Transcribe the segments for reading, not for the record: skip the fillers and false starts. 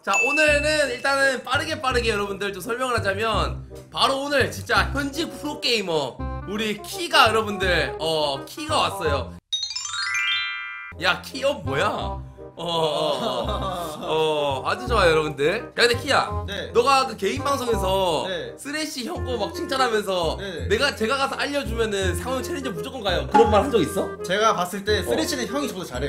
자, 오늘은 일단은 빠르게 여러분들 좀 설명을 하자면 바로 오늘 진짜 현직 프로게이머 우리 키가 여러분들 키가 왔어요. 야, 키업 뭐야? 아주 좋아요 여러분들. 야, 근데 키야, 네. 너가 그 개인 방송에서 네. 쓰레쉬 형 거 막 칭찬하면서 네. 제가 가서 알려주면은 상호 챌린저 무조건 가요, 그런 말 한 적 있어? 제가 봤을 때 쓰레쉬는 형이 저보다 잘해요.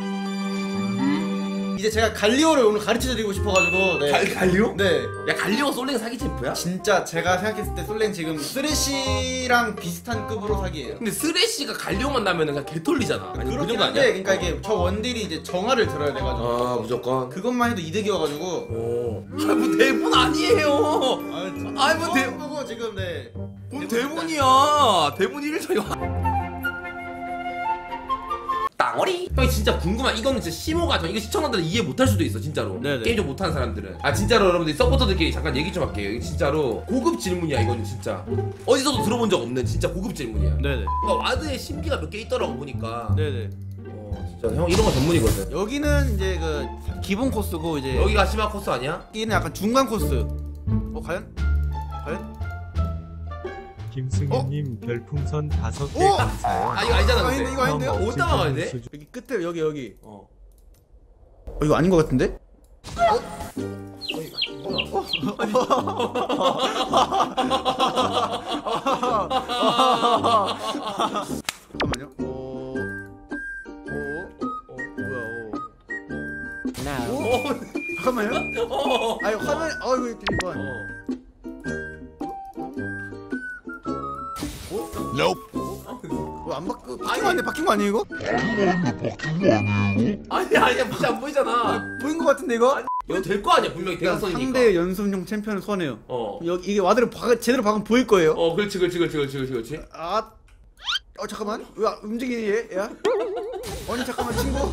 이제 제가 갈리오를 오늘 가르쳐드리고 싶어가지고. 네. 갈리오? 네. 야, 갈리오가 솔랭 사기 챔프야? 진짜 제가 생각했을 때 솔랭 지금 쓰레쉬랑 비슷한 급으로 사기예요. 근데 쓰레쉬가 갈리오 만나면은 그냥 개털리잖아. 아니, 그 그렇긴 정도 한데, 아니야? 그러니까 이게 저 원딜이 이제 정화를 들어야 돼가지고. 아, 무조건. 그것만 해도 이득이어가지고. 뭐 대본 아니에요. 아이, 뭐 보고 지금. 네. 뭔 대본이야. 대본 1절이야. 땅어리? 형이 진짜 궁금한, 이거는 진짜 심오가 이거 시청자들은 이해 못할 수도 있어 진짜로. 네네. 게임 좀 못하는 사람들은. 아, 진짜로 여러분들 서포터들끼리 잠깐 얘기 좀 할게요. 이거 진짜로 고급 질문이야. 이거는 진짜 어디서도 들어본 적 없는 진짜 고급 질문이야. 네네. 그러니까 와드에 신기가 몇 개 있더라고 보니까. 네네. 진짜 형 이런 거 전문이거든. 여기는 이제 그 기본 코스고, 이제 여기가 심화 코스 아니야? 여기는 약간 중간 코스. 과연? 김승현님 별풍선 5개 오! 감사해요. 아, 이거 아니잖아. 아닌데, 근데 이거 아닌데요? 어디다 막아야 돼? 여기 끝에 여기. 이거 아닌 것 같은데? 잠깐만요. 뭐야? 잠깐만요. 아니 화면, 이거 이렇게 안 바뀐 거 아니에요 이거? 아니야 무시 안 보이잖아. 보인 거 같은데 이거? 이거 될 거 아니야 분명히 대각선이니까. 상대 연습용 챔피언을 소환해요. 여기 이게 와드를 제대로 박으면 보일 거예요. 그렇지. 잠깐만. 왜 움직이니 얘? 야? 아니 잠깐만 친구.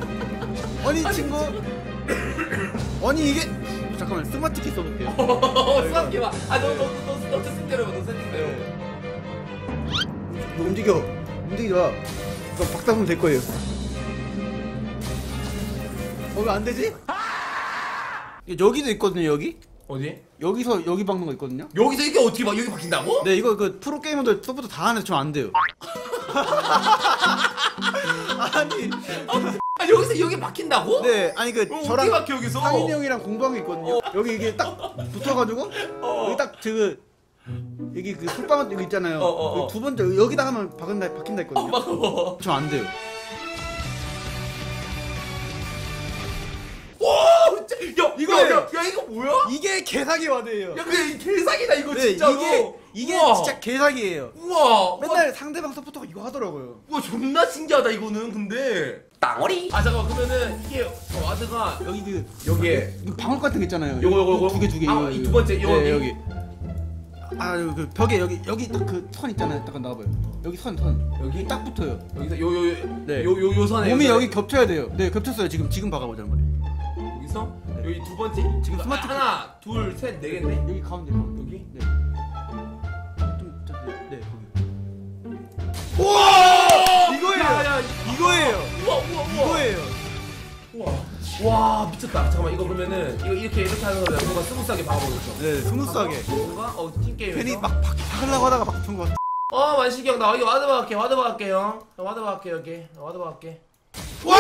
아니 이게 잠깐만 스마트 키 써볼게요. 수학해 봐. 너 세팅대로 너 세팅대로. 너 움직여. 이거 박다보면 될 거예요. 왜 안 되지? 여기도 있거든요. 여기? 어디? 여기서 여기 박는 거 있거든요. 여기서 이게 어떻게 막 여기 바뀐다고? 네, 이거 그 프로 게이머들 서포터 다 하는데 좀 안 돼요. 아니 여기서 여기 바뀐다고? 네, 아니 그 어떻게 저랑 바뀌어 여기서? 상인이 형이랑 공부한 게 있거든요. 여기 이게 딱 붙어가지고 여기 딱 여기 그 술방 여기 있잖아요. 여기 두 번째 여기다 하면 바뀐다 했거든요. 좀 안 돼요. 와, 야 이거예요. 이거 뭐야? 이게 개사기 와드예요. 야, 근데 이 개사기다 이거 네, 진짜로. 이게 우와. 진짜 개사기예요. 우와. 맨날 상대방 서포터가 이거 하더라고요. 우와, 존나 신기하다 이거는. 근데 땅어리? 아, 잠깐만, 그러면은 이게 와드가 여기 여기에 이거 방울 같은 거 있잖아요. 요거 두 개. 아, 이 두 번째 요 네, 여기. 그 벽에 여기 딱 그 선 있잖아요. 딱 나와봐요. 여기 선. 여기 딱 붙어요. 여기서 네. 요 선에 몸이 요선에. 여기 겹쳐야 돼요. 네, 겹쳤어요. 지금 박아보자는 거예요. 여기서 여기 두 번째 지금 스마트 하나, 둘, 셋, 네 개인데. 여기 가운데. 여기? 네. 네, 거기. 우와! 이거예요. 야, 이거예요. 우와. 이거예요. 우와. 와, 미쳤다. 잠깐만, 이거 그러면은 이렇게 하는 거는 뭔가 스무스하게 박아보겠죠. 네, 스무스하게. 뭔가 팀 게임에서. 괜히 막 박으려고 하다가 박힌 거 같아. 만식이 형, 나 여기 와드 박을게 형. 와드 박을게 여기. 와드 박을게. 와!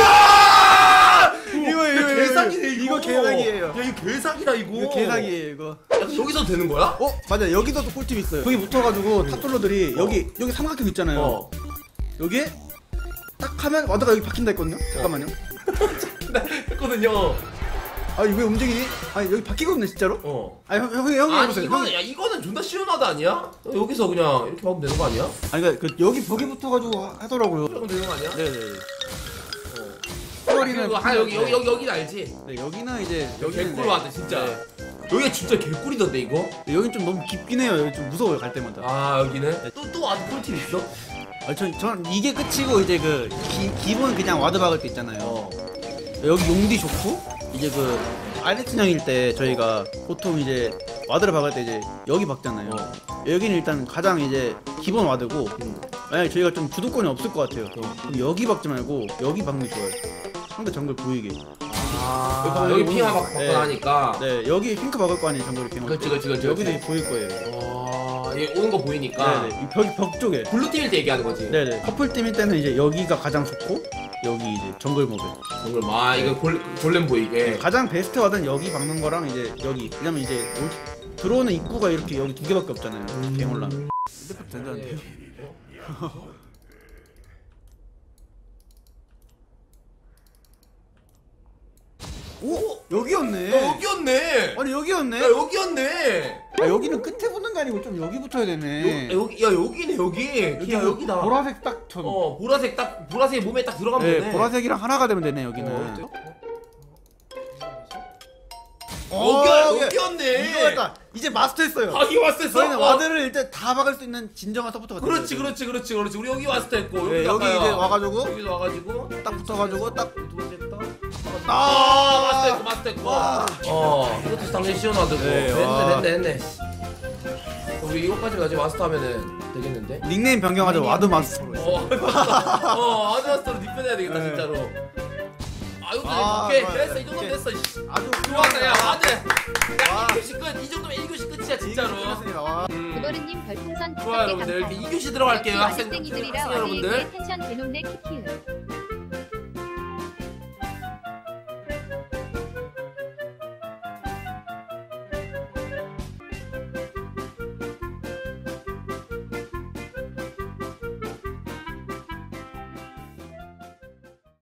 이거 개사기네 이거. 이거 개사기예요. 야, 이거 개사기다 이거. 이거 개사기예요, 이거. 야, 여기서 되는 거야? 맞아. 여기서도 꿀팁 있어요. 거기 붙어가지고 탑솔러들이 여기 삼각형 있잖아요. 여기에 딱 하면 와드가 여기 박힌다 했거든요. 잠깐만요. 했거든요. 아니 왜 움직이니? 아니 여기 바뀌거든요 진짜로? 아니 형이 아니 해보세요. 이거는 야 이거는 존나 쉬운 와드 아니야? 여기서 그냥 이렇게 하면 되는 거 아니야? 아니 그러니까 여기 벽에 붙어가지고 하더라고요. 그러면 되는 거 아니야? 네네. 그리고 여기 알지? 네, 여기는 이제 개꿀 와드 진짜. 네. 여기가 진짜 개꿀이던데 이거? 여긴 좀 너무 깊긴 해요. 여기 좀 무서워요 갈 때마다. 아, 여기는 또 와드 꿀팁 있어? 전 이게 끝이고 이제 그 기본 그냥 와드 박을 때 있잖아요. 여기 용디 좋고 이제 그 알렉스 형일 때 저희가 보통 이제 와드를 박을 때 이제 여기 박잖아요. 여기는 일단 가장 이제 기본 와드고 만약에 저희가 좀 주도권이 없을 것 같아요. 그럼 여기 박지 말고 여기 박는 게 좋아요. 상대 정글 보이게. 아 여기 핑하 막 네. 바꿔 하니까. 네, 여기 핑크 박을 거 아니에요, 정글이 핑크. 그렇지. 여기도 보일 거예요. 얘 오는 거 보이니까. 네네, 벽 쪽에. 블루 팀일 때 얘기하는 거지. 네네. 커플 팀일 때는 이제 여기가 가장 좋고 여기 이제 정글 모드. 정글 이거 골렘 보이게. 가장 베스트 와드는 여기 박는 거랑 이제 여기. 왜냐면 이제 들어오는 입구가 이렇게 여기 2개밖에 없잖아요. 갱올라. 핸드폰 된다는데요? 오! 여기였네. 여기였네. 아니 여기였네. 야 여기였네. 아, 여기는 끝에 붙는 게 아니고 좀 여기 붙어야 되네. 여기네 여기. 야 여기다. 보라색 딱 전. 보라색 몸에 딱 들어가면 네, 되네. 보라색이랑 하나가 되면 되네 여기는. 여기였네. 이거였다. 이제 마스터했어요. 여기 왔어. 저희는 와드를 일단 다 박을 수 있는 진정한 서포터가 됐어요. 그렇지. 우리 여기 왔을 때 했고. 네, 여기 이제 와가지고 여기도 와가지고 딱 붙어가지고 딱. 마스터 했고. 와. 이것도 당연히 시원하더고. 네, 됐네. 우리 이거까지 가지고 마스터 하면은 되겠는데? 닉네임 변경하자. 와드 마스터로. 와드 마스터로 닉변해야 되겠다 네. 진짜로. 이것도 아, 오케이 좋아요. 됐어 이 정도면 오케이. 됐어. 아주 좋았다 야 와드. 와. 야 2교시 끝. 이 정도면 1교시 끝이야 진짜로. 와. 구버르님 별풍선 좋아요 여러분들 이렇게 2교시 들어갈게요 학생 학생이들이라 여러분들. 텐션 개놈네 키키을.